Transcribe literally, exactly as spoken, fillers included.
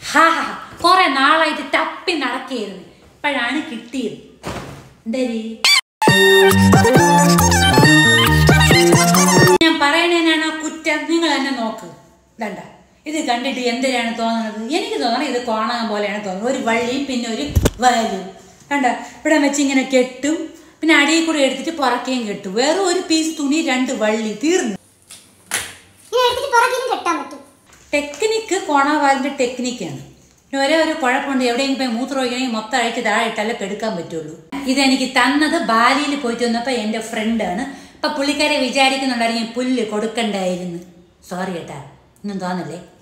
ഹാ ഹാ കുറെ നാളായിട്ട് തപ്പി നടക്കിയിരുന്നു, ഇപ്പോഴാണ് കിട്ടിയത്. എന്തേരി ഞാൻ പറയണേനാണ് കുറ്റം, നിങ്ങൾ തന്നെ നോക്ക്. വേണ്ട, ഇത് കണ്ടിട്ട് എന്തിനാണ് തോന്നുന്നത്? എനിക്ക് തോന്നണം ഇത് കോണകം പോലെയാണ് തോന്നുന്നത്. ഒരു വള്ളിയും പിന്നെ ഒരു വയലും വേണ്ട, ഇവിടെ വെച്ച് ഇങ്ങനെ കെട്ടും, പിന്നെ അടിയിൽ കൂടെ എടുത്തിട്ട് പുറക്കേയും കെട്ടും. വേറെ ഒരു പീസ് തുണി, രണ്ട് വള്ളി, തീർന്നു. ടെക്നിക്ക് കോണവാലിന്റെ ടെക്നിക്കാണ്. ഒരേ ഒരു കുഴപ്പമുണ്ട്, എവിടെയെങ്കിലും പോയി മൂത്രം ഒഴിക്കണമെങ്കിൽ മൊത്തം അഴിച്ച് താഴെ ഇട്ടല്ലേ എടുക്കാൻ പറ്റുള്ളൂ. ഇതെനിക്ക് തന്നത് ബാലിയിൽ പോയിട്ട് വന്നപ്പോൾ എൻ്റെ ഫ്രണ്ടാണ്. അപ്പം പുള്ളിക്കാരെ വിചാരിക്കുന്നുണ്ടായിരുന്നു പുല്ല് കൊടുക്കണ്ടായിരുന്നു. സോറി കേട്ടാ, ഒന്നും തോന്നല്ലേ.